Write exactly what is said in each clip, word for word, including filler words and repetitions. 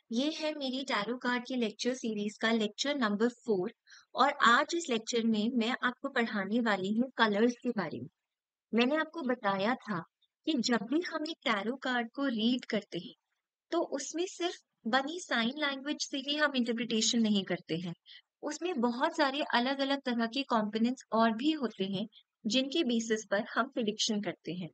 ये है मेरी टैरो कार्ड की लेक्चर सीरीज का लेक्चर नंबर फोर। और आज इस लेक्चर में मैं आपको पढ़ाने वाली हूँ कलर्स के बारे में। मैंने आपको बताया था कि जब भी हम एक टैरो कार्ड को रीड करते हैं तो उसमें सिर्फ बनी साइन लैंग्वेज से ही हम इंटरप्रिटेशन नहीं करते हैं। उसमें बहुत सारे अलग अलग तरह के कॉम्पोनेंट्स और भी होते हैं जिनके बेसिस पर हम प्रिडिक्शन करते हैं।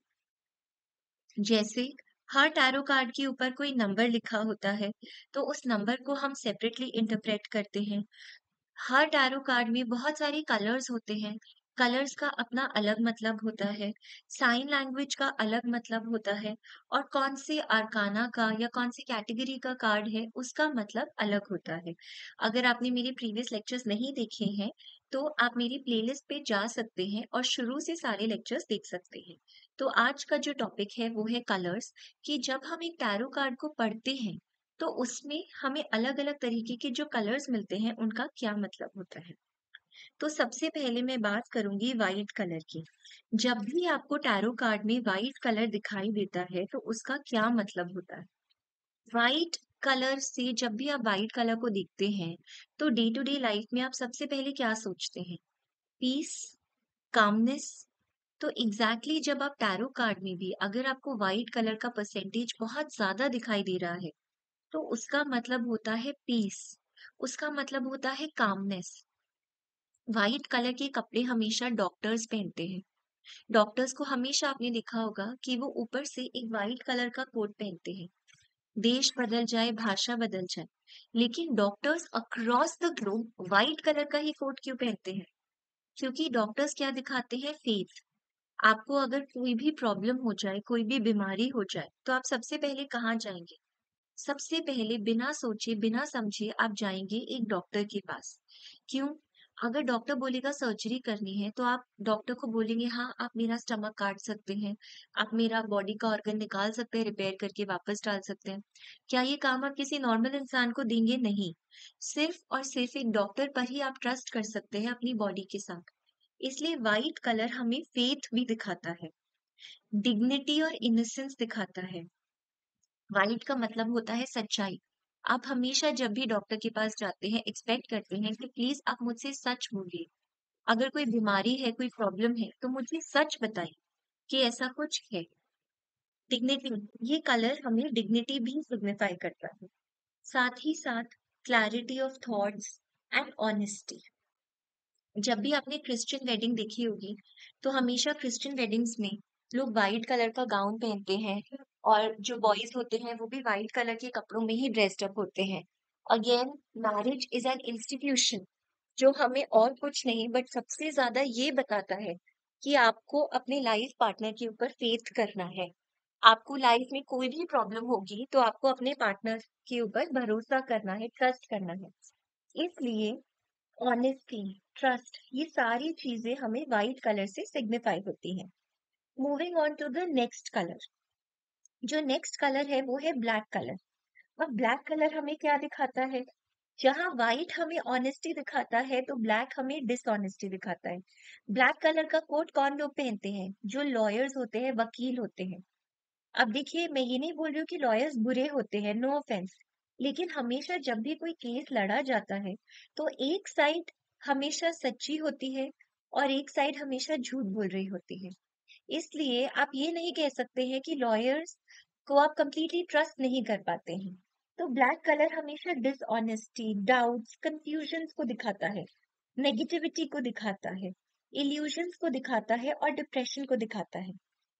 जैसे हर टैरो कार्ड के ऊपर कोई नंबर लिखा होता है, तो उस नंबर को हम सेपरेटली इंटरप्रेट करते हैं। हर टैरो कार्ड में बहुत सारे कलर्स होते हैं। कलर्स का अपना अलग मतलब होता है, साइन लैंग्वेज का अलग मतलब होता है, और कौन से आर्काना का या कौन सी कैटेगरी का कार्ड है उसका मतलब अलग होता है। अगर आपने मेरे प्रीवियस लेक्चर्स नहीं देखे हैं तो आप मेरी प्लेलिस्ट पे जा सकते हैं और शुरू से सारे लेक्चर्स देख सकते हैं। तो आज का जो टॉपिक है वो है कलर्स, कि जब हम एक टैरो कार्ड को पढ़ते हैं तो उसमें हमें अलग-अलग तरीके के जो कलर्स मिलते हैं, उनका क्या मतलब होता है। तो सबसे पहले मैं बात करूँगी व्हाइट कलर की। जब भी आपको टैरो कार्ड में व्हाइट कलर दिखाई देता है, तो उसका क्या मतलब होता है? व्हाइट कलर से जब भी आप व्हाइट कलर को देखते हैं, तो डे टू डे लाइफ में आप सबसे पहले क्या सोचते हैं? Piece, calmness. तो एग्ज़ैक्टली जब आप टैरो कार्ड में भी अगर आपको व्हाइट कलर का परसेंटेज बहुत ज़्यादा दिखाई दे रहा है, तो उसका मतलब होता है पीस, उसका मतलब होता है कामनेस। व्हाइट कलर के कपड़े हमेशा डॉक्टर्स पहनते हैं। डॉक्टर्स को हमेशा आपने देखा होगा कि वो ऊपर से एक व्हाइट कलर का कोट पहनते हैं। देश बदल जाए, भाषा बदल जाए, लेकिन doctors across the globe white colour का ही कोट क्यों पहनते हैं? क्योंकि डॉक्टर्स क्या दिखाते हैं? फेथ। आपको अगर कोई भी प्रॉब्लम हो जाए, कोई भी बीमारी हो जाए, तो आप सबसे पहले कहाँ जाएँगे? सबसे पहले बिना सोचे, बिना समझे आप जाएँगे एक डॉक्टर के पास। क्यों? अगर डॉक्टर बोलेगा सर्जरी करनी है, तो आप डॉक्टर को बोलेंगे हाँ, आप मेरा स्टमक काट सकते हैं, आप मेरा बॉडी का ऑर्गन निकाल सकते हैं, रिपेयर करके वापस डाल सकते हैं। क्या ये काम आप किसी नॉर्मल इंसान को देंगे? नहीं। सिर्फ़ और सिर्फ़ एक डॉक्टर पर ही आप ट्रस्ट कर सकते हैं अपनी बॉडी के साथ। इसलिए व्हाइट कलर हमें फेथ भी दिखाता है, डिग्निटी और इनोसेंस दिखाता है। वाइट का मतलब होता है सच्चाई। आप हमेशा जब भी डॉक्टर के पास जाते हैं, एक्सपेक्ट करते हैं कि प्लीज़ आप मुझसे सच बोलिए। अगर कोई बीमारी है, कोई प्रॉब्लम है, तो मुझे सच बताइए कि ऐसा कुछ है। डिग्निटी, ये कलर हमें डिग्निटी भी सिग्निफाई करता है। साथ ही साथ clarity of thoughts and honesty. जब भी आपने क्रिश्चियन वेडिंग देखी होगी, तो हमेशा क्रिश्चियन वेडिंग्स में लोग व्हाइट कलर का गाउन पहनते हैं, और जो बॉयज़ होते हैं, वो भी व्हाइट कलर के कपड़ों में ही ड्रेस्ड अप होते हैं। Again, marriage is an institution जो हमें और कुछ नहीं बट सबसे ज़्यादा ये बताता है कि आपको अपने लाइफ पार्टनर के ऊपर फेथ करना है। आपको लाइफ में कोई भी प्रॉब्लम होगी, तो आपको अपने पार्टनर के ऊपर भरोसा करना है, ट्रस्ट करना है। इसलिए ऑनेस्टी, ट्रस्ट, ये सारी चीजें हमें व्हाइट कलर से सिग्निफाई होती हैं। Moving on to the next colour. जो नेक्स्ट कलर है वो है ब्लैक कलर। अब ब्लैक कलर हमें क्या दिखाता है? जहाँ व्हाइट हमें ऑनेस्टी दिखाता है, तो ब्लैक हमें डिसऑनेस्टी दिखाता है। ब्लैक कलर का कोट कौन लोग पहनते हैं? जो लॉयर्स होते हैं, वकील होते हैं। अब देखिए, मैं ये नहीं बोल रही हूँ कि लॉयर्स बुरे होते हैं, नो ऑफेंस। लेकिन हमेशा जब भी कोई केस लड़ा जाता है, तो एक साइड हमेशा सच्ची होती है और एक साइड हमेशा झूठ बोल रही होती है। इसलिए आप ये नहीं कह सकते हैं कि लॉयर्स को आप कंप्लीटली ट्रस्ट नहीं कर पाते हैं। तो ब्लैक कलर हमेशा डिसऑनेस्टी, डाउट्स, कंफ्यूजन्स को दिखाता है, नेगेटिविटी को दिखाता है, इल्यूजन्स को दिखाता है और डिप्रेशन को दिखाता है।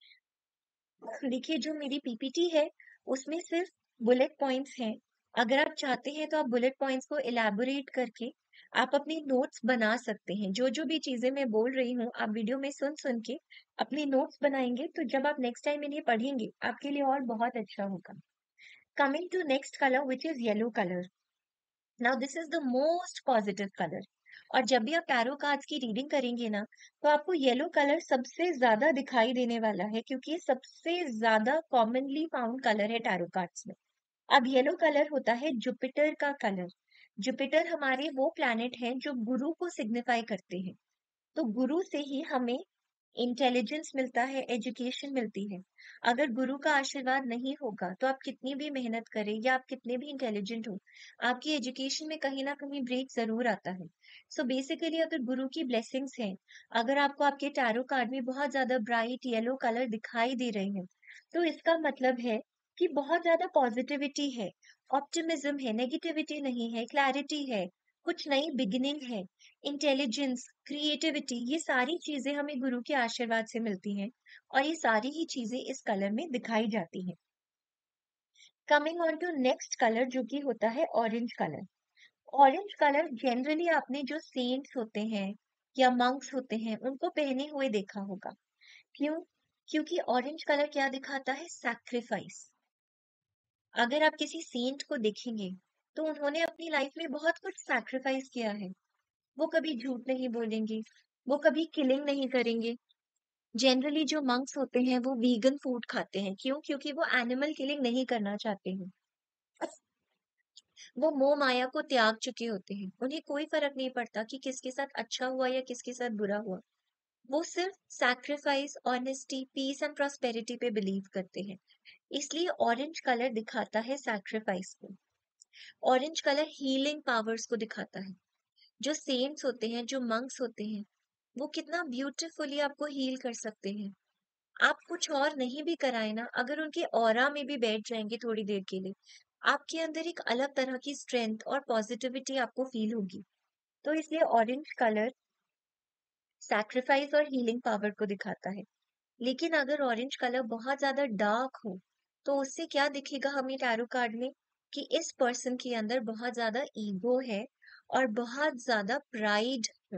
देखिए, जो मेरी पीपीटी है उसमें सिर्फ बुलेट पॉइंट्स हैं। अगर आप चाहते हैं तो आप बुलेट पॉइंट्स को इलैबोरेट करके आप अपने नोट्स बना सकते हैं। जो जो भी चीजें मैं बोल रही हूँ आप वीडियो में सुन सुन के अपने नोट्स बनाएंगे, तो जब आप नेक्स्ट टाइम इन्हें पढ़ेंगे आपके लिए और बहुत अच्छा होगा। Coming to next colour which is yellow colour. Now this is the most positive colour. और जब भी आप टैरो कार्ड्स की रीडिंग करेंगे ना, तो आपको येलो कलर सबसे ज्यादा दिखाई देने वाला है, क्योंकि ये सबसे ज्यादा कॉमनली फाउंड कलर है टैरो कार्ड्स में। अब येलो कलर होता है जुपिटर का कलर। जुपिटर हमारे वो प्लैनेट हैं जो गुरु को सिग्निफाई करते हैं। तो गुरु से ही हमें इंटेलिजेंस मिलता है, एजुकेशन मिलती है। अगर गुरु का आशीर्वाद नहीं होगा तो आप कितनी भी मेहनत करें या आप कितने भी इंटेलिजेंट हो, आपकी एजुकेशन में कहीं ना कहीं ब्रेक जरूर आता है। सो so बेसिकली अगर गुरु की ब्लेसिंग्स हैं, अगर आपको आपके टैरो कार्ड में बहुत ज्यादा ब्राइट येलो कलर दिखाई दे रहे हैं, तो इसका मतलब है कि बहुत ज्यादा पॉजिटिविटी है, ऑप्टिमिज्म है, नेगेटिविटी नहीं है, क्लैरिटी है, कुछ नई बिगिनिंग है, इंटेलिजेंस, क्रिएटिविटी, ये सारी चीजें हमें गुरु के आशीर्वाद से मिलती हैं और ये सारी ही चीजें इस कलर में दिखाई जाती हैं। Coming on to next colour जो कि होता है orange colour. Orange colour generally आपने जो सेंट्स होते हैं या मंक्स होते हैं उनको पहने हुए देखा होगा। क्यों? क्योंकि ऑरेंज कलर क्या दिखाता है? सैक्रिफाइस। अगर आप किसी सेंट को देखेंगे तो उन्होंने अपनी लाइफ में बहुत कुछ सैक्रिफाइस किया है। वो कभी झूठ नहीं बोलेंगे, वो कभी किलिंग नहीं करेंगे। जनरली जो मंक्स होते हैं वो वीगन फूड खाते हैं। क्यों? क्योंकि वो एनिमल किलिंग नहीं करना चाहते हैं। वो मोह माया को त्याग चुके होते हैं। उन्हें कोई फर्क नहीं पड़ता कि किसके साथ अच्छा हुआ या किसके साथ बुरा हुआ। वो सिर्फ sacrifice, honesty, peace and prosperity पे बिलीव करते हैं। इसलिए ऑरेंज कलर दिखाता है सैक्रिफाइस को। ऑरेंज कलर हीलिंग पावर्स को दिखाता है। जो सेंट्स होते हैं, जो मंक्स होते हैं, वो कितना ब्यूटीफुली आपको हील कर सकते हैं। आप कुछ और नहीं भी कराए ना, अगर उनके ऑरा में भी बैठ जाएंगे थोड़ी देर के लिए, आपके अंदर एक अलग तरह की स्ट्रेंथ और पॉजिटिविटी आपको फील होगी। तो इसलिए ऑरेंज कलर सैक्रिफाइस और हीलिंग पावर को दिखाता है। लेकिन अगर ऑरेंज कलर बहुत ज्यादा डार्क हो तो उससे क्या दिखेगा हमें टैरो कार्ड में? कि इस पर्सन के अंदर बहुत ज्यादा ईगो है और बहुत ज्यादा प्राइड है।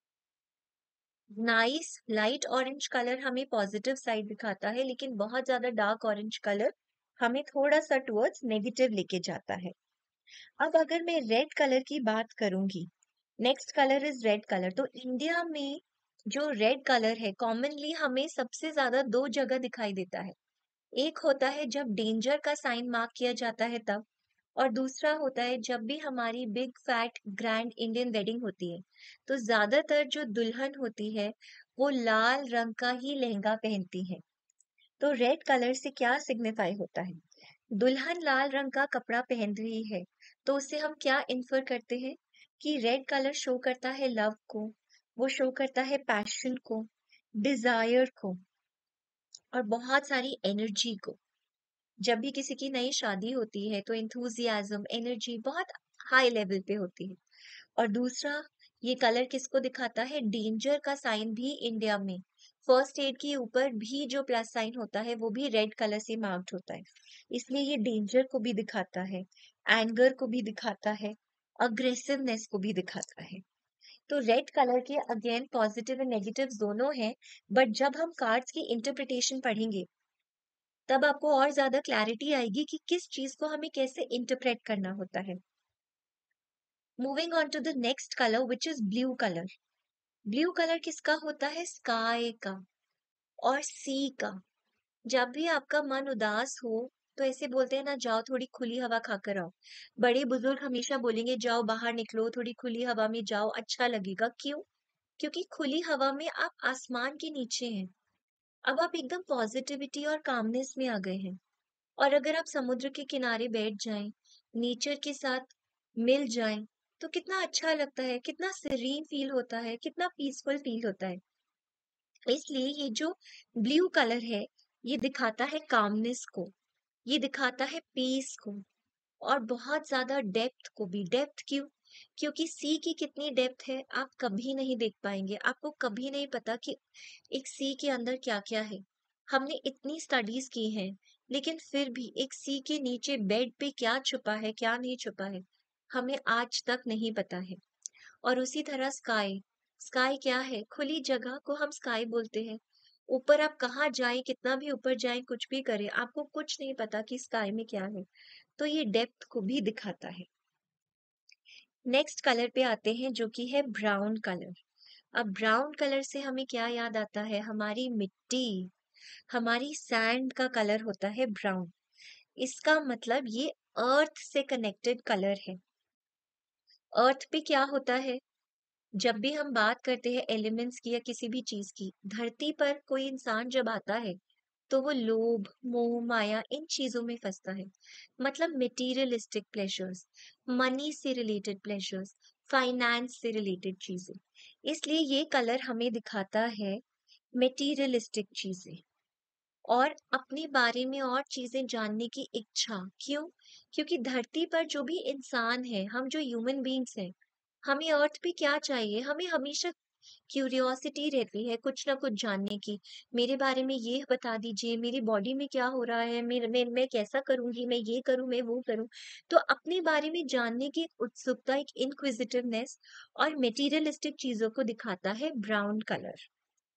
नाइस लाइट ऑरेंज कलर हमें पॉजिटिव साइड दिखाता है, लेकिन बहुत ज्यादा डार्क ऑरेंज कलर हमें थोड़ा सा टुवर्ड्स नेगेटिव लेके जाता है। अब अगर मैं रेड कलर की बात करूंगी, next colour is red colour. तो इंडिया में जो रेड कलर है कॉमनली हमें सबसे ज्यादा दो जगह दिखाई देता है। एक होता है जब डेंजर का साइन मार्क किया जाता है तब, और दूसरा होता है जब भी हमारी big fat grand Indian wedding होती है। तो ज्यादातर जो दुल्हन होती है वो लाल रंग का ही लहंगा पहनती है। तो रेड कलर से क्या सिग्निफाई होता है? दुल्हन लाल रंग का कपड़ा पहन रही है, तो उससे हम क्या इन्फर करते हैं? कि रेड कलर शो करता है लव को, वो शो करता है पैशन को, डिजायर को, और बहुत सारी एनर्जी को। जब भी किसी की नई शादी होती है तो इंथुजियाज्म, एनर्जी बहुत हाई लेवल पे होती है। और दूसरा, ये कलर किसको दिखाता है? डेंजर का साइन भी इंडिया में फर्स्ट एड के ऊपर भी जो प्लस साइन होता है वो भी रेड कलर से मार्क्ड होता है। इसलिए ये डेंजर को भी दिखाता है, एंगर को भी दिखाता है, अग्रेसिवनेस को भी दिखाता है। तो रेड कलर के अगेन पॉजिटिव एंड नेगेटिव दोनों हैं। बट जब हम कार्ड्स की इंटरप्रिटेशन पढ़ेंगे तब आपको और ज्यादा क्लैरिटी आएगी कि किस चीज को हमें कैसे इंटरप्रेट करना होता है। Moving on to the next colour which is blue colour. Blue colour किसका होता है? स्काई का और सी का। जब भी आपका मन उदास हो तो ऐसे बोलते हैं ना, जाओ थोड़ी खुली हवा खाकर आओ। बड़े बुजुर्ग हमेशा बोलेंगे जाओ बाहर निकलो, थोड़ी खुली हवा में जाओ, अच्छा लगेगा। क्यों? क्योंकि खुली हवा में आप आसमान के नीचे हैं। अब आप एकदम पॉजिटिविटी और कामनेस में आ गए हैं। और अगर आप समुद्र के किनारे बैठ जाएं, नेचर के साथ मिल जाएं, तो कितना अच्छा लगता है, कितना सीरीन फील होता है, कितना पीसफुल फील होता है। इसलिए ये जो ब्लू कलर है ये दिखाता है कामनेस को, ये दिखाता है पीस को, और बहुत ज्यादा डेप्थ को भी। डेप्थ क्यों? क्योंकि सी की कितनी डेप्थ है आप कभी नहीं देख पाएंगे। आपको कभी नहीं पता कि एक सी के अंदर क्या क्या है। हमने इतनी स्टडीज की हैं, लेकिन फिर भी एक सी के नीचे बेड पे क्या छुपा है, क्या नहीं छुपा है, हमें आज तक नहीं पता है। और उसी तरह स्काई। स्काई क्या है? खुली जगह को हम स्काई बोलते हैं। ऊपर आप कहाँ जाएं, कितना भी ऊपर जाएं, कुछ भी करें, आपको कुछ नहीं पता कि स्काई में क्या है। तो ये डेप्थ को भी दिखाता है। नेक्स्ट कलर पे आते हैं जो कि है ब्राउन कलर। अब ब्राउन कलर से हमें क्या याद आता है? हमारी मिट्टी, हमारी सैंड का कलर होता है ब्राउन। इसका मतलब ये अर्थ से कनेक्टेड कलर है। अर्थ पे क्या होता है? जब भी हम बात करते हैं एलिमेंट्स की या किसी भी चीज की, धरती पर कोई इंसान जब आता है तो वो लोभ, मोह, माया इन चीजों में फंसता है। मतलब मटेरियलिस्टिक प्लेजर्स, मनी से रिलेटेड प्लेजर्स, फाइनेंस से रिलेटेड चीजें। इसलिए ये कलर हमें दिखाता है मटेरियलिस्टिक चीजें और अपने बारे में और चीजें जानने की इच्छा। क्यों? क्योंकि धरती पर जो भी इंसान है, हम जो ह्यूमन बीइंग्स हैं, हमें अर्थ पे क्या चाहिए? हमें हमेशा क्यूरियोसिटी रहती है कुछ ना कुछ जानने की। मेरे बारे में ये बता दीजिए, मेरी बॉडी में क्या हो रहा है, मेरे मैं मैं कैसा करूँगी, मैं ये करूँ, मैं वो करूँ। तो अपने बारे में जानने की एक उत्सुकता, एक इन्क्विजिटिवनेस और मटेरियलिस्टिक चीज़ों को दिखाता है brown colour.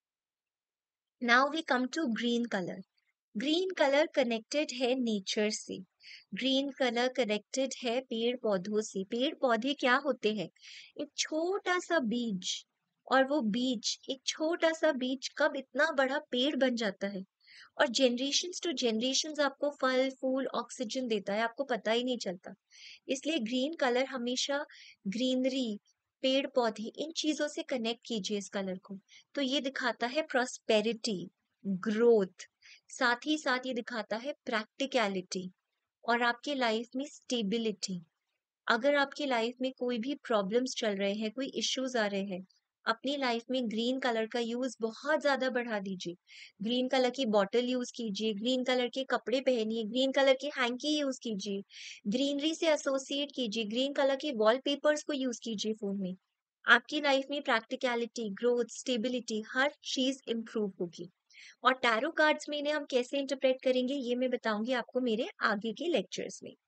Now we come to green colour. Green colour connected है नेचर से। ग्रीन कलर कनेक्टेड है पेड़ पौधों से। पेड़ पौधे क्या होते हैं? एक छोटा सा बीज, और वो बीज, एक छोटा सा बीज कब इतना बड़ा पेड़ बन जाता है और जनरेशन्स टू जनरेशन्स आपको फल फूल ऑक्सीजन देता है, आपको पता ही नहीं चलता। इसलिए ग्रीन कलर हमेशा ग्रीनरी, पेड़ पौधे इन चीजों से कनेक्ट कीजिए इस कलर को। तो ये दिखाता है प्रॉस्पेरिटी, ग्रोथ, साथ ही साथ ये दिखाता है प्रैक्टिकैलिटी और आपके लाइफ में स्टेबिलिटी। अगर आपकी लाइफ में कोई भी प्रॉब्लम्स चल रहे हैं, कोई इश्यूज आ रहे हैं, अपनी लाइफ में ग्रीन कलर का यूज बहुत ज्यादा बढ़ा दीजिए। ग्रीन कलर की बॉटल यूज कीजिए, ग्रीन कलर के कपड़े पहनिए, ग्रीन कलर की हैंकी यूज कीजिए, ग्रीनरी से एसोसिएट कीजिए, ग्रीन कलर के वॉलपेपर्स को यूज कीजिए फोन में। आपकी लाइफ में प्रैक्टिकैलिटी, ग्रोथ, स्टेबिलिटी हर चीज इंप्रूव होगी। और टैरो कार्ड्स में इन्हें हम कैसे इंटरप्रेट करेंगे ये मैं बताऊंगी आपको मेरे आगे के लेक्चर्स में।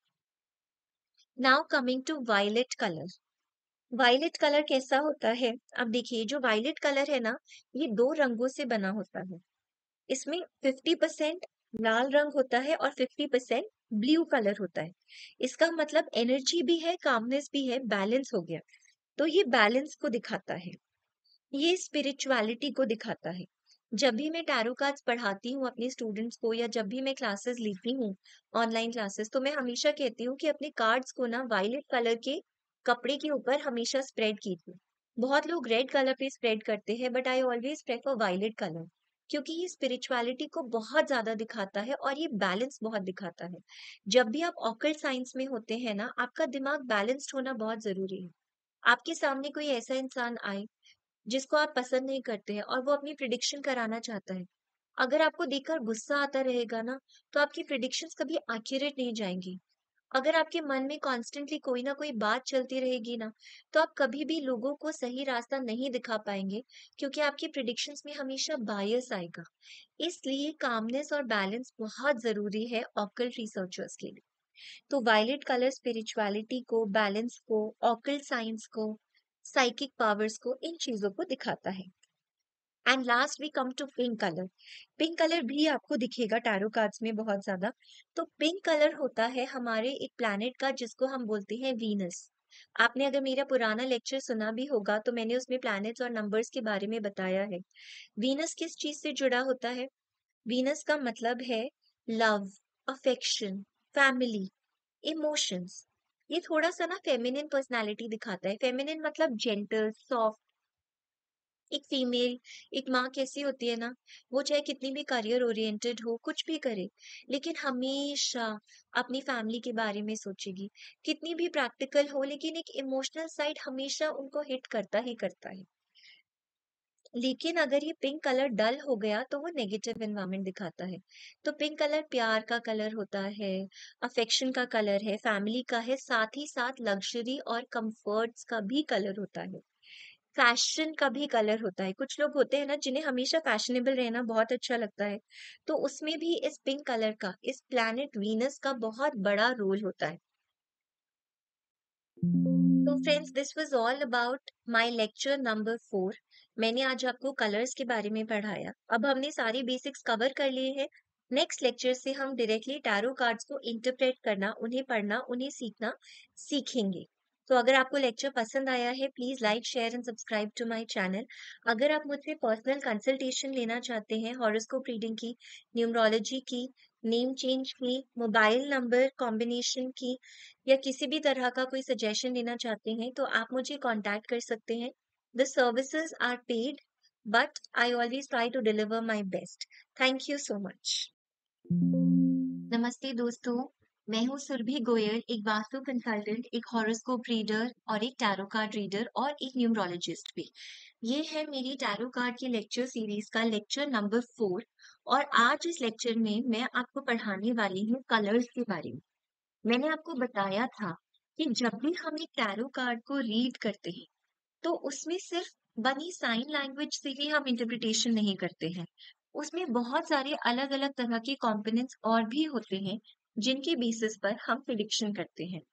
Now coming to violet colour. Violet colour कैसा होता है? अब देखिए, जो वायलेट कलर है ना, ये दो रंगों से बना होता है। इसमें फिफ्टी परसेंट लाल रंग होता है और फिफ्टी परसेंट ब्लू कलर होता है। इसका मतलब एनर्जी भी है, कामनेस भी है, बैलेंस हो गया। तो ये बैलेंस को दिखाता है, ये स्पिरिचुअलिटी को दिखाता है। जब भी मैं टैरो कार्ड्स पढ़ाती हूँ अपने स्टूडेंट्स को या जब भी मैं क्लासेस लेती हूँ, ऑनलाइन क्लासेस, तो मैं हमेशा कहती हूँ कि अपने कार्ड्स को ना वायलेट कलर के कपड़े के ऊपर हमेशा स्प्रेड कीजिए। बहुत लोग रेड कलर पे स्प्रेड करते हैं, but I always prefer violet colour, क्योंकि ये स्पिरिचुअलिटी को बहुत ज्यादा दिखाता है और ये बैलेंस बहुत दिखाता है। जब भी आप ऑकल्ट साइंस में होते हैं ना, आपका दिमाग बैलेंस्ड होना बहुत जरूरी है। आपके सामने कोई ऐसा इंसान आए जिसको आप पसंद नहीं करते हैं और वो अपनी प्रिडिक्शन कराना चाहता है, अगर आपको देखकर गुस्सा आता रहेगा ना, तो आपकी प्रिडिक्शंस कभी एक्यूरेट नहीं जाएंगी। अगर आपके मन में कॉन्स्टेंटली कोई ना कोई बात चलती रहेगी ना, तो आप कभी भी लोगों को सही रास्ता नहीं दिखा पाएंगे, क्योंकि आपकी प्रिडिक्शंस में हमेशा बायस आएगा। इसलिए कामनेस और बैलेंस बहुत जरूरी है ऑकल्ट रिसर्चर्स के लिए। तो वायलेट कलर स्पिरिचुअलिटी को, बैलेंस को, ऑकल्ट साइंस को, साइकिक पावर्स को, इन चीजों को दिखाता है। And last we come to pink colour. Pink colour भी आपको दिखेगा टैरो कार्ड्स में बहुत ज्यादा। तो पिंक कलर होता है हमारे एक प्लैनेट का जिसको हम बोलते हैं वीनस। आपने अगर मेरा पुराना लेक्चर सुना भी होगा तो मैंने उसमें प्लैनेट्स और नंबर्स के बारे में बताया है। वीनस किस चीज से जुड़ा होता है? वीनस का मतलब है लव, अफेक्शन, फैमिली, इमोशंस। ये थोड़ा सा ना फेमिनिन पर्सनालिटी दिखाता है। फेमिनिन मतलब जेंटल, सॉफ्ट। एक फीमेल, एक माँ कैसी होती है ना, वो चाहे कितनी भी करियर ओरिएंटेड हो, कुछ भी करे, लेकिन हमेशा अपनी फैमिली के बारे में सोचेगी। कितनी भी प्रैक्टिकल हो, लेकिन एक इमोशनल साइड हमेशा उनको हिट करता ही करता है। लेकिन अगर ये पिंक कलर डल हो गया तो वो नेगेटिव एनवायरनमेंट दिखाता है। तो पिंक कलर प्यार का कलर होता है, अफेक्शन का कलर है, फैमिली का है, साथ ही साथ लग्जरी और कंफर्ट्स का भी कलर होता है। फैशन का भी कलर होता है। कुछ लोग होते हैं ना जिन्हें हमेशा फैशनेबल रहना बहुत अच्छा लगता है, तो उसमें भी इस पिंक कलर का, इस प्लैनेट वीनस का बहुत बड़ा रोल होता है। तो friends, this was all about my lecture number four. मैंने आज आपको कलर्स के बारे में पढ़ाया। अब हमने सारी बेसिक्स कवर कर लिए हैं। नेक्स्ट लेक्चर से हम डायरेक्टली टैरो कार्ड्स को इंटरप्रेट करना, उन्हें पढ़ना, उन्हें सीखना सीखेंगे। तो अगर आपको लेक्चर पसंद आया है, please like, share and subscribe to my channel. अगर आप मुझसे पर्सनल कंसल्टेशन लेना चाहते हैं हॉरोस्कोप रीडिंग की, न्यूमरोलॉजी की, नेम चेंज की, मोबाइल नंबर कॉम्बिनेशन की, या किसी भी तरह का कोई सजेशन लेना चाहते हैं, तो आप मुझे कांटेक्ट कर सकते हैं। The services are paid, but I always try to deliver my best. Thank you so much. नमस्ते दोस्तों, मैं हूँ सुरभि गोयल, एक वास्तु कंसल्टेंट, एक हॉरोस्कोप रीडर और एक टैरो कार्ड रीडर और एक न्यूमरोलॉजिस्ट भी। ये है मेरी टैरो कार्ड की लेक्चर सीरीज का लेक्चर नंबर फोर और आज इस लेक्चर में मैं आपको पढ़ाने वाली हूँ कलर्स के बारे में। मैंने आपको बताया था कि जब भी हम एक टैरो कार्ड को रीड करते हैं तो उसमें सिर्फ बनी साइन लैंग्वेज से ही हम इंटरप्रिटेशन नहीं करते हैं। उसमें बहुत सारे अलग-अलग तरह के कंपोनेंट्स और भी होते हैं, जिनके बेसिस पर हम प्रिडिक्शन करते हैं।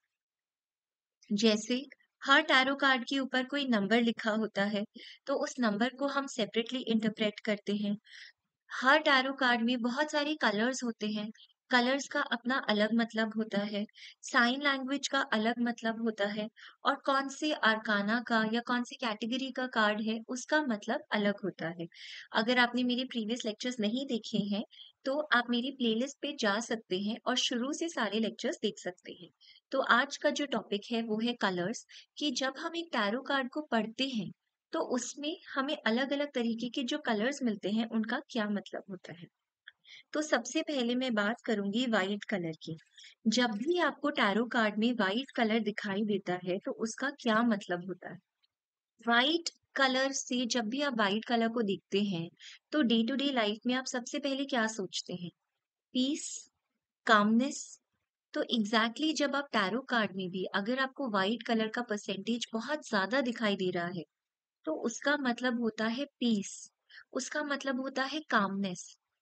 जैसे हर टैरो कार्ड के ऊपर कोई नंबर लिखा होता है, तो उस नंबर को हम सेपरेटली इंटरप्रेट करते हैं। हर टैरो कार्ड में बहुत सारे कलर्स होते हैं। कलर्स का अपना अलग मतलब होता है, साइन लैंग्वेज का अलग मतलब होता है और कौन से अरकाना का या कौन सी कैटेगरी का कार्ड है, उसका मतलब अलग होता है। अगर आपने मेरे प्रीवियस लेक्चर्स नहीं देखे हैं, तो आप मेरी प्लेलिस्ट पे जा सकते हैं और शुरू से सारे लेक्चर्स देख सकते हैं। तो आज का जो टॉपिक है वो है कलर्स, कि जब हम एक टैरो कार्ड को पढ़ते हैं तो उसमें हमें अलग-अलग तरीके के जो कलर्स मिलते हैं, उनका क्या मतलब होता है। तो सबसे पहले मैं बात करूँगी व्हाइट कलर की। जब भी आपको टैरो कार्ड में व्हाइट कलर दिखाई देता है, तो उसका क्या मतलब होता है? व्हाइट कलर से जब भी आप व्हाइट कलर को देखते हैं, तो डे टू डे लाइफ में आप सबसे पहले क्या सोचते हैं? Piece, calmness. तो एग्ज़ैक्टली जब आप टैरो कार्ड में भी अगर आपको व्हाइट कलर का परसेंटेज बहुत ज़्यादा दिखाई दे रहा है, तो उसका मतलब होता है पीस, उसका मतलब होता है कामनेस।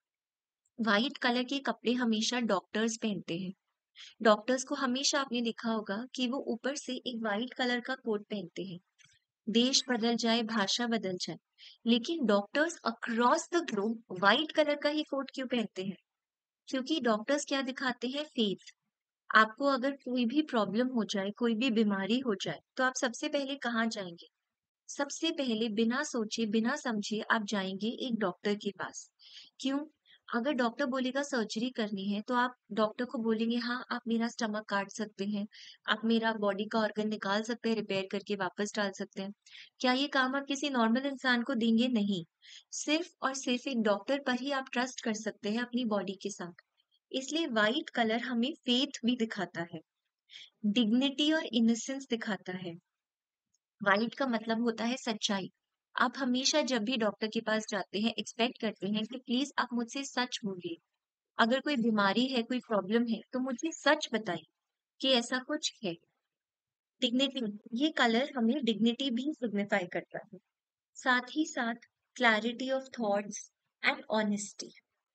व्हाइट कलर के कपड़े हमेशा डॉक्टर्स पहनते हैं। डॉक्टर्स को हमेशा आपने देखा होगा कि वो ऊपर से एक व्हाइट कलर का कोट पहनते हैं। देश बदल जाए, भाषा बदल जाए, लेकिन doctors across the globe white colour का ही कोट क्यों पहनते हैं? क्योंकि डॉक्टर्स क्या दिखाते हैं? फेथ। आपको अगर कोई भी प्रॉब्लम हो जाए, कोई भी बीमारी हो जाए, तो आप सबसे पहले कहाँ जाएँगे? सबसे पहले बिना सोचे, बिना समझे आप जाएँगे एक डॉक्टर के पास। क्यों? अगर डॉक्टर बोलेगा सर्जरी करनी है, तो आप डॉक्टर को बोलेंगे हाँ, आप मेरा स्टमक काट सकते हैं, आप मेरा बॉडी का ऑर्गन निकाल सकते हैं, रिपेयर करके वापस डाल सकते हैं। क्या ये काम आप किसी नॉर्मल इंसान को देंगे? नहीं। सिर्फ़ और सिर्फ़ एक डॉक्टर पर ही आप ट्रस्ट कर सकते हैं अपनी बॉडी के साथ। इसलिए व्हाइट कलर हमें फेथ भी दिखाता है, डिग्निटी और इनोसेंस दिखाता है। व्हाइट का मतलब होता है सच्चाई। आप हमेशा जब भी डॉक्टर के पास जाते हैं, एक्सपेक्ट करते हैं कि प्लीज़ आप मुझसे सच बोलिए। अगर कोई बीमारी है, कोई प्रॉब्लम है, तो मुझे सच बताइए कि ऐसा कुछ है। डिग्निटी, ये कलर हमें डिग्निटी भी सिग्निफाई करता है। साथ ही साथ clarity of thoughts and honesty.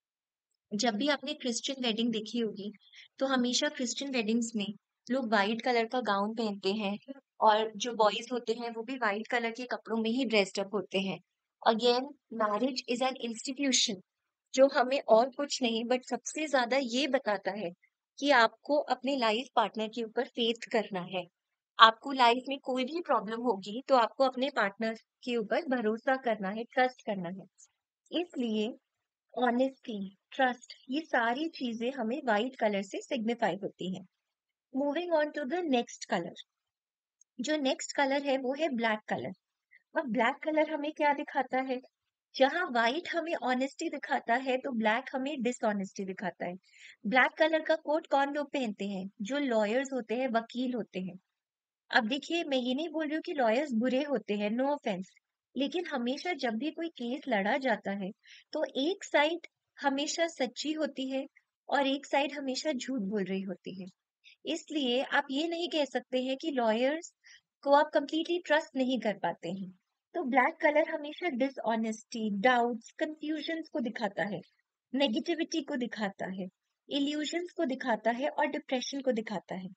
जब भी आपने क्रिश्चियन वेडिंग देखी होगी, तो हमेशा क्रिश्चियन वेडिंग्स में लोग व्हाइट कलर का गाउन पहनते हैं और जो बॉयज़ होते हैं, वो भी व्हाइट कलर के कपड़ों में ही ड्रेस्ड अप होते हैं। Again, marriage is an institution जो हमें और कुछ नहीं बट सबसे ज़्यादा ये बताता है कि आपको अपने लाइफ पार्टनर के ऊपर फेथ करना है। आपको लाइफ में कोई भी प्रॉब्लम होगी, तो आपको अपने पार्टनर के ऊपर भरोसा करना है, ट्रस्ट करना है। इसलिए ऑनेस्टी, ट्रस्ट, ये सारी चीजें हमें व्हाइट कलर से सिग्निफाई होती हैं। Moving on to the next colour. जो नेक्स्ट कलर है वो है ब्लैक कलर। अब ब्लैक कलर हमें क्या दिखाता है? जहाँ व्हाइट हमें ऑनेस्टी दिखाता है, तो ब्लैक हमें डिसऑनेस्टी दिखाता है। ब्लैक कलर का कोट कौन लोग पहनते हैं? जो लॉयर्स होते हैं, वकील होते हैं। अब देखिए, मैं ये नहीं बोल रही हूँ कि लॉयर्स बुरे होते हैं, नो ऑफेंस। लेकिन हमेशा जब भी कोई केस लड़ा जाता है, तो एक साइड हमेशा सच्ची होती है और एक साइड हमेशा झूठ बोल रही होती है। इसलिए आप ये नहीं कह सकते हैं कि लॉयर्स को आप कंप्लीटली ट्रस्ट नहीं कर पाते हैं। तो ब्लैक कलर हमेशा डिसऑनेस्टी, डाउट्स, कंफ्यूजन्स को दिखाता है, नेगेटिविटी को दिखाता है, इल्यूजन्स को दिखाता है और डिप्रेशन को दिखाता है।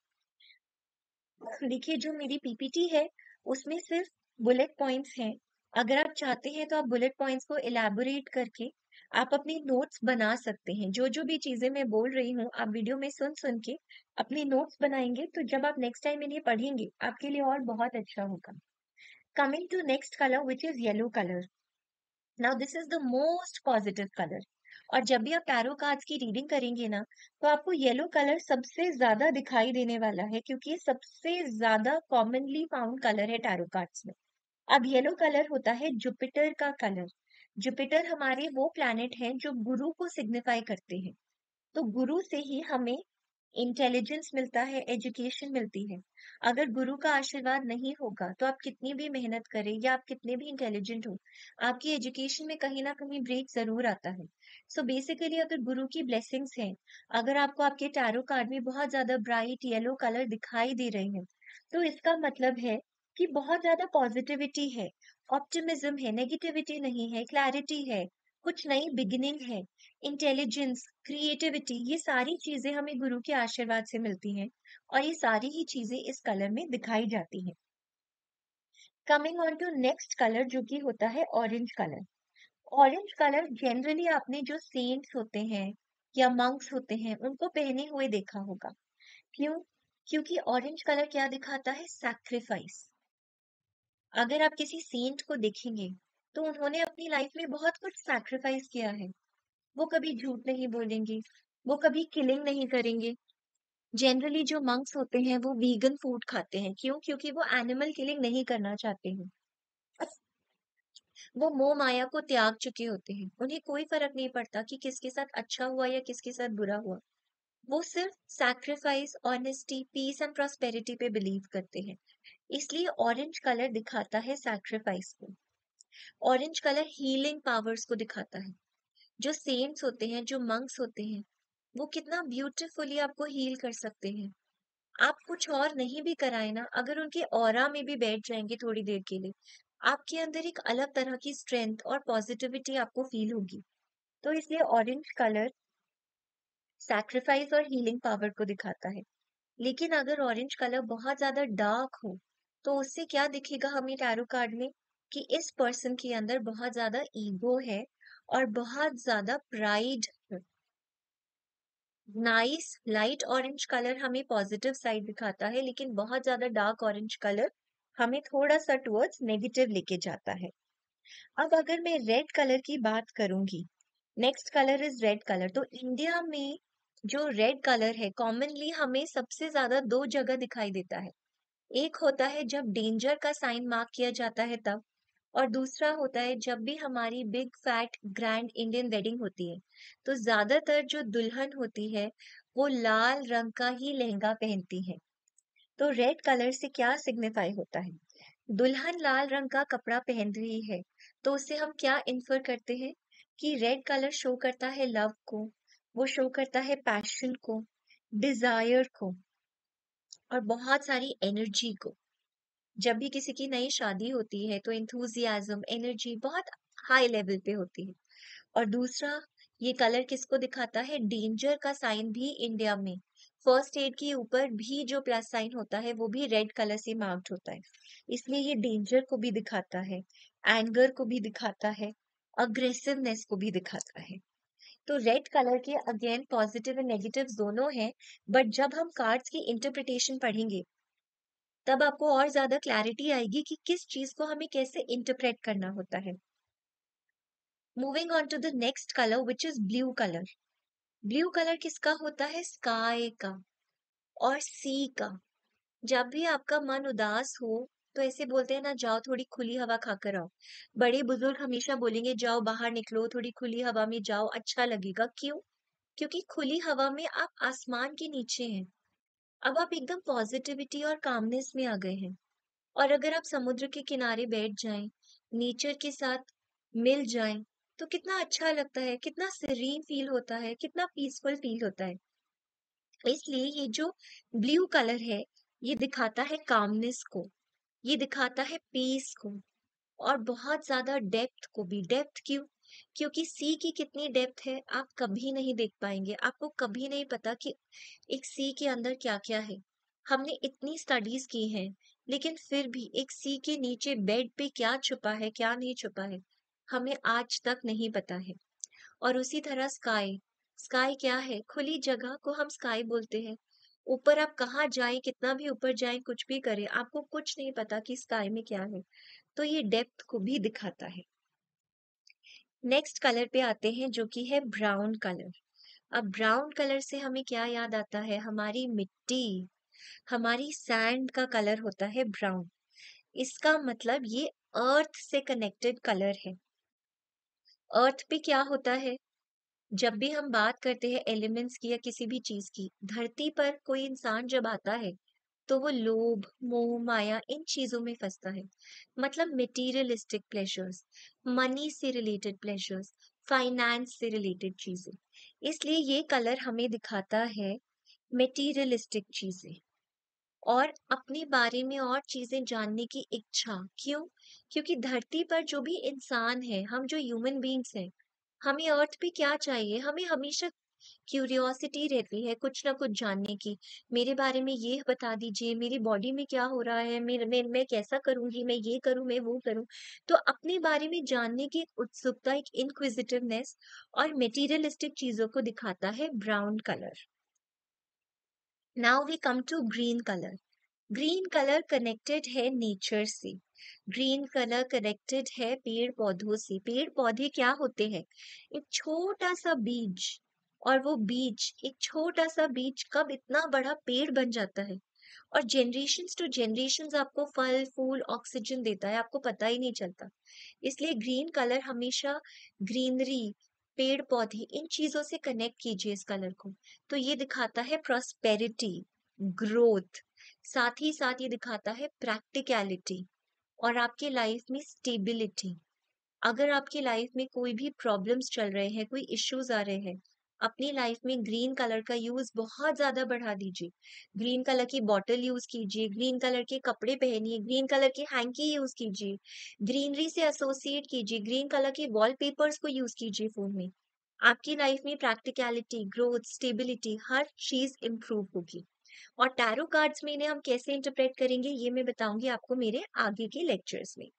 देखिए, जो मेरी पीपीटी है, उसमें सिर्फ बुलेट पॉइंट्स हैं। अगर आप चाहते हैं तो आप बुलेट पॉइंट्स को इलैबोरेट करके आप अपने नोट्स बना सकते हैं। जो-जो भी चीज़ें मैं बोल रही हूँ, आप वीडियो में सुन-सुन के अपने नोट्स बनाएँगे, तो जब आप नेक्स्ट टाइम इन्हें पढ़ेंगे, आपके लिए और बहुत अच्छा होगा। Coming to next colour which is yellow colour. Now this is the most positive colour. और जब भी आप टैरो कार्ड्स की रीडिंग करेंगे ना, तो आपको येलो कलर सबसे ज़्यादा दिखाई देने वाला है, क्योंकि ये सबसे ज़्यादा कॉमनली फाउंड कलर है टैरो कार्ड्स में। अब येलो कलर होता है जुपिटर का कलर। जुपिटर हमारे वो प्लैनेट हैं जो गुरु को सिग्निफाई करते हैं। तो गुरु से ही हमें इंटेलिजेंस मिलता है, एजुकेशन मिलती है। अगर गुरु का आशीर्वाद नहीं होगा तो आप कितनी भी मेहनत करें या आप कितने भी इंटेलिजेंट हो, आपकी एजुकेशन में कहीं ना कहीं ब्रेक जरूर आता है। सो so बेसिकली अगर गुरु की ब्लेसिंग्स हैं, अगर आपको आपके टैरो कार्ड में बहुत ज्यादा ब्राइट येलो कलर दिखाई दे रहे हैं, तो इसका मतलब है कि बहुत ज्यादा पॉजिटिविटी है, ऑप्टिमिज्म है, नेगेटिविटी नहीं है, क्लैरिटी है, कुछ नई बिगिनिंग है, इंटेलिजेंस, क्रिएटिविटी, ये सारी चीजें हमें गुरु के आशीर्वाद से मिलती हैं और ये सारी ही चीजें इस कलर में दिखाई जाती हैं। Coming on to next colour जो कि होता है orange colour. Orange colour generally आपने जो सेंट्स होते हैं या मंक्स होते हैं उनको पहने हुए देखा होगा। क्यों? क्योंकि ऑरेंज कलर क्या दिखाता है? सैक्रिफाइस। अगर आप किसी सेंट को देखेंगे तो उन्होंने अपनी लाइफ में बहुत कुछ सैक्रिफाइस किया है। वो कभी झूठ नहीं बोलेंगे, वो कभी किलिंग नहीं करेंगे। जनरली जो मंक्स होते हैं वो वीगन फूड खाते हैं। क्यों? क्योंकि वो एनिमल किलिंग नहीं करना चाहते हैं। वो मोह माया को त्याग चुके होते हैं। उन्हें कोई फर्क नहीं पड़ता कि किसके साथ अच्छा हुआ या किसके साथ बुरा हुआ। वो सिर्फ sacrifice, honesty, peace and prosperity पे बिलीव करते हैं। इसलिए ऑरेंज कलर दिखाता है सैक्रिफाइस को। ऑरेंज कलर हीलिंग पावर्स को दिखाता है। जो सेंट्स होते हैं, जो मंक्स होते हैं, वो कितना ब्यूटीफुली आपको हील कर सकते हैं। आप कुछ और नहीं भी कराए ना, अगर उनके ऑरा में भी बैठ जाएंगे थोड़ी देर के लिए, आपके अंदर एक अलग तरह की स्ट्रेंथ और पॉजिटिविटी आपको फील होगी। तो इसलिए ऑरेंज कलर सैक्रिफाइस और हीलिंग पावर को दिखाता है। लेकिन अगर ऑरेंज कलर बहुत ज्यादा डार्क हो तो उससे क्या दिखेगा हमें टैरो कार्ड में? कि इस पर्सन के अंदर बहुत ज्यादा ईगो है और बहुत ज्यादा प्राइड है। नाइस लाइट ऑरेंज कलर हमें पॉजिटिव साइड दिखाता है, लेकिन बहुत ज्यादा डार्क ऑरेंज कलर हमें थोड़ा सा टुवर्ड्स नेगेटिव लेके जाता है। अब अगर मैं रेड कलर की बात करूंगी, next colour is red colour. तो इंडिया में जो रेड कलर है कॉमनली हमें सबसे ज्यादा दो जगह दिखाई देता है। एक होता है जब डेंजर का साइन मार्क किया जाता है तब, और दूसरा होता है जब भी हमारी big fat grand Indian wedding होती है। तो ज्यादातर जो दुल्हन होती है वो लाल रंग का ही लहंगा पहनती है। तो रेड कलर से क्या सिग्निफाई होता है? दुल्हन लाल रंग का कपड़ा पहन रही है, तो उससे हम क्या इन्फर करते हैं? कि रेड कलर शो करता है लव को, वो शो करता है पैशन को, डिजायर को, और बहुत सारी एनर्जी को। जब भी किसी की नई शादी होती है तो इंथुजियाज्म, एनर्जी बहुत हाई लेवल पे होती है। और दूसरा, ये कलर किसको दिखाता है? डेंजर का साइन भी इंडिया में फर्स्ट एड के ऊपर भी जो प्लस साइन होता है वो भी रेड कलर से मार्क्ड होता है। इसलिए ये डेंजर को भी दिखाता है, एंगर को भी दिखाता है, अग्रेसिवनेस को भी दिखाता है। तो रेड कलर के अगेन पॉजिटिव एंड नेगेटिव दोनों हैं। बट जब हम कार्ड्स की इंटरप्रिटेशन पढ़ेंगे तब आपको और ज्यादा क्लैरिटी आएगी कि किस चीज को हमें कैसे इंटरप्रेट करना होता है। Moving on to the next colour which is blue colour. Blue colour किसका होता है? स्काई का और सी का। जब भी आपका मन उदास हो तो ऐसे बोलते हैं ना, जाओ थोड़ी खुली हवा खाकर आओ। बड़े बुजुर्ग हमेशा बोलेंगे जाओ बाहर निकलो, थोड़ी खुली हवा में जाओ, अच्छा लगेगा। क्यों? क्योंकि खुली हवा में आप आसमान के नीचे हैं। अब आप एकदम पॉजिटिविटी और कामनेस में आ गए हैं। और अगर आप समुद्र के किनारे बैठ जाएं, नेचर के साथ मिल जाएं, तो कितना अच्छा लगता है, कितना सीरीन फील होता है, कितना पीसफुल फील होता है। इसलिए ये जो ब्लू कलर है ये दिखाता है कामनेस को, ये दिखाता है पीस को, और बहुत ज्यादा डेप्थ को भी। डेप्थ क्यों? क्योंकि सी की कितनी डेप्थ है आप कभी नहीं देख पाएंगे। आपको कभी नहीं पता कि एक सी के अंदर क्या क्या है। हमने इतनी स्टडीज की हैं, लेकिन फिर भी एक सी के नीचे बेड पे क्या छुपा है, क्या नहीं छुपा है, हमें आज तक नहीं पता है। और उसी तरह स्काई। स्काई क्या है? खुली जगह को हम स्काई बोलते हैं। ऊपर आप कहाँ जाएं, कितना भी ऊपर जाएं, कुछ भी करें, आपको कुछ नहीं पता कि स्काई में क्या है। तो ये डेप्थ को भी दिखाता है। नेक्स्ट कलर पे आते हैं जो कि है ब्राउन कलर। अब ब्राउन कलर से हमें क्या याद आता है? हमारी मिट्टी, हमारी सैंड का कलर होता है ब्राउन। इसका मतलब ये अर्थ से कनेक्टेड कलर है। अर्थ पे क्या होता है? जब भी हम बात करते हैं एलिमेंट्स की या किसी भी चीज की, धरती पर कोई इंसान जब आता है तो वो लोभ, मोह, माया इन चीजों में फंसता है। मतलब मटेरियलिस्टिक प्लेजर्स, मनी से रिलेटेड प्लेजर्स, फाइनेंस से रिलेटेड चीजें। इसलिए ये कलर हमें दिखाता है मटेरियलिस्टिक चीजें और अपने बारे में और चीजें जानने की इच्छा। क्यों? क्योंकि धरती पर जो भी इंसान है, हम जो ह्यूमन बीइंग्स हैं, हमें अर्थ पे क्या चाहिए? हमें हमेशा क्यूरियोसिटी रहती है कुछ ना कुछ जानने की। मेरे बारे में ये बता दीजिए, मेरी बॉडी में क्या हो रहा है, मेरे मैं मैं कैसा करूँगी, मैं ये करूँ, मैं वो करूँ। तो अपने बारे में जानने की एक उत्सुकता, एक इन्क्विजिटिवनेस और मटेरियलिस्टिक चीज़ों को दिखाता है brown colour. Now we come to green colour. Green colour connected है नेचर से। ग्रीन कलर कनेक्टेड है पेड़ पौधों से। पेड़ पौधे क्या होते हैं? एक छोटा सा बीज, और वो बीज, एक छोटा सा बीज कब इतना बड़ा पेड़ बन जाता है और जनरेशन्स टू जनरेशन्स आपको फल फूल ऑक्सीजन देता है, आपको पता ही नहीं चलता। इसलिए ग्रीन कलर हमेशा ग्रीनरी, पेड़ पौधे इन चीजों से कनेक्ट कीजिए इस कलर को। तो ये दिखाता है प्रॉस्पेरिटी, ग्रोथ, साथ ही साथ ये दिखाता है प्रैक्टिकलिटी और आपके लाइफ में स्टेबिलिटी। अगर आपकी लाइफ में कोई भी प्रॉब्लम्स चल रहे हैं, कोई इश्यूज आ रहे हैं, अपनी लाइफ में ग्रीन कलर का यूज बहुत ज्यादा बढ़ा दीजिए। ग्रीन कलर की बॉटल यूज कीजिए, ग्रीन कलर के कपड़े पहनिए, ग्रीन कलर की हैंकी यूज कीजिए, ग्रीनरी से एसोसिएट कीजिए, ग्रीन कलर के वॉलपेपर्स को यूज कीजिए फोन में। आपकी लाइफ में प्रैक्टिकलिटी, ग्रोथ, स्टेबिलिटी हर चीज इंप्रूव होगी। और टैरो कार्ड्स में इन्हें हम कैसे इंटरप्रेट करेंगे ये मैं बताऊंगी आपको मेरे आगे के लेक्चर्स में।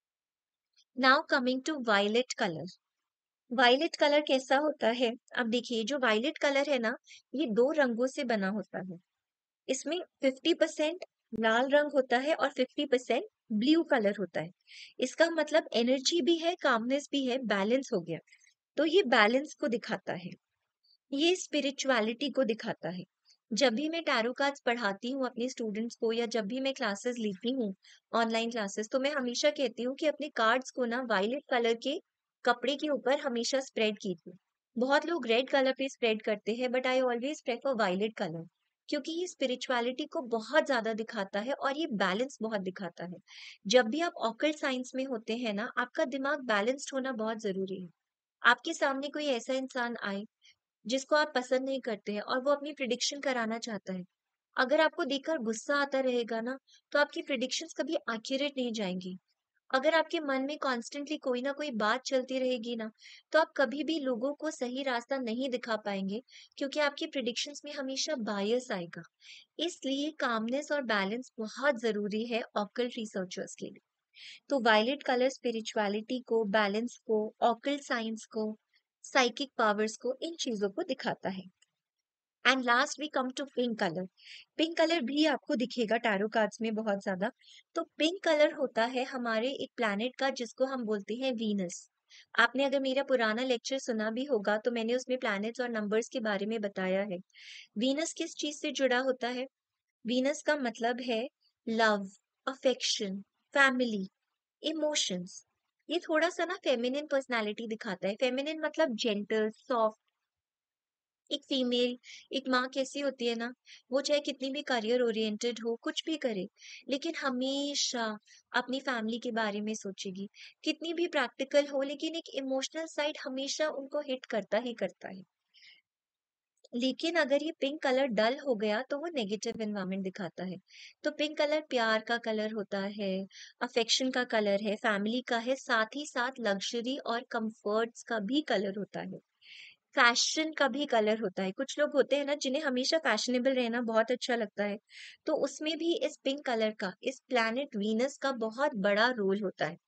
Now coming to violet colour. Violet colour कैसा होता है? अब देखिए, जो वायलेट कलर है ना, ये दो रंगों से बना होता है। इसमें फिफ्टी परसेंट लाल रंग होता है और फिफ्टी परसेंट ब्लू कलर होता है। इसका मतलब एनर्जी भी है, कामनेस भी है, बैलेंस हो गया। तो ये बैलेंस को दिखाता है, ये स्पिरिचुअलिटी को दिखाता है। जब भी मैं टैरो कार्ड्स पढ़ाती हूँ अपने स्टूडेंट्स को या जब भी मैं क्लासेस लेती हूँ, ऑनलाइन क्लासेस, तो मैं हमेशा कहती हूँ कि अपने कार्ड्स को ना वायलेट कलर के कपड़े के ऊपर हमेशा स्प्रेड कीजिए। बहुत लोग रेड कलर पे स्प्रेड करते हैं, but I always prefer violet colour, क्योंकि ये स्पिरिचुअलिटी को बहुत ज्यादा दिखाता है और ये बैलेंस बहुत दिखाता है। जब भी आप ऑकल्ट साइंस में होते हैं ना, आपका दिमाग बैलेंस्ड होना बहुत जरूरी है। आपके सामने कोई ऐसा इंसान आए जिसको आप पसंद नहीं करते हैं और वो अपनी प्रिडिक्शन कराना चाहता है, अगर आपको देखकर गुस्सा आता रहेगा ना, तो आपकी प्रिडिक्शंस कभी एक्यूरेट नहीं जाएंगी। अगर आपके मन में कॉन्स्टेंटली कोई ना कोई बात चलती रहेगी ना, तो आप कभी भी लोगों को सही रास्ता नहीं दिखा पाएंगे, क्योंकि आपकी प्रिडिक्शंस में हमेशा बायस आएगा। इसलिए कामनेस और बैलेंस बहुत जरूरी है ऑकल्ट रिसर्चर्स के लिए। तो वायलेट कलर स्पिरिचुअलिटी को, बैलेंस को, ऑकल्ट साइंस को, साइकिक पावर्स को, इन चीजों को दिखाता है। And last we come to pink colour. Pink colour भी आपको दिखेगा टैरो कार्ड्स में बहुत ज्यादा। तो पिंक कलर होता है हमारे एक प्लैनेट का जिसको हम बोलते हैं वीनस। आपने अगर मेरा पुराना लेक्चर सुना भी होगा तो मैंने उसमें प्लैनेट्स और नंबर्स के बारे में बताया है। वीनस किस चीज से जुड़ा होता है? वीनस का मतलब है लव, अफेक्शन, फैमिली, इमोशंस। ये थोड़ा सा ना फेमिनिन पर्सनालिटी दिखाता है। फेमिनिन मतलब जेंटल, सॉफ्ट। एक फीमेल, एक माँ कैसी होती है ना, वो चाहे कितनी भी करियर ओरिएंटेड हो, कुछ भी करे, लेकिन हमेशा अपनी फैमिली के बारे में सोचेगी। कितनी भी प्रैक्टिकल हो, लेकिन एक इमोशनल साइड हमेशा उनको हिट करता ही करता है। लेकिन अगर ये पिंक कलर डल हो गया तो वो नेगेटिव एनवायरनमेंट दिखाता है। तो पिंक कलर प्यार का कलर होता है, अफेक्शन का कलर है, फैमिली का है, साथ ही साथ लग्जरी और कंफर्ट्स का भी कलर होता है। फैशन का भी कलर होता है। कुछ लोग होते हैं ना जिन्हें हमेशा फैशनेबल रहना बहुत अच्छा लगता है, तो उसमें भी इस पिंक कलर का, इस प्लैनेट वीनस का बहुत बड़ा रोल होता है।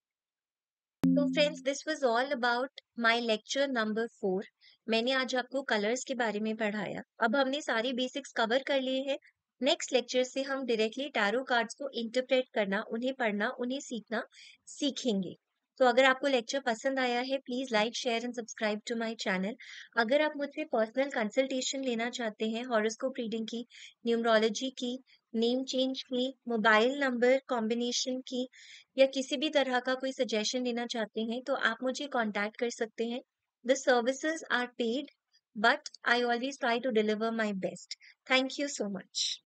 तो friends, this was all about my lecture number four. मैंने आज आपको कलर्स के बारे में पढ़ाया। अब हमने सारी बेसिक्स कवर कर लिए हैं। नेक्स्ट लेक्चर से हम डायरेक्टली टैरो कार्ड्स को इंटरप्रेट करना, उन्हें पढ़ना, उन्हें सीखना सीखेंगे। तो अगर आपको लेक्चर पसंद आया है, please like, share and subscribe to my channel. अगर आप मुझसे पर्सनल कंसल्टेशन लेना चाहते हैं हॉरोस्कोप रीडिंग की, न्यूमरोलॉजी की, नेम चेंज की, मोबाइल नंबर कॉम्बिनेशन की या किसी भी तरह का कोई सजेशन लेना चाहते हैं तो आप मुझे कॉन्टैक्ट कर सकते हैं। The services are paid but I always try to deliver my best. Thank you so much.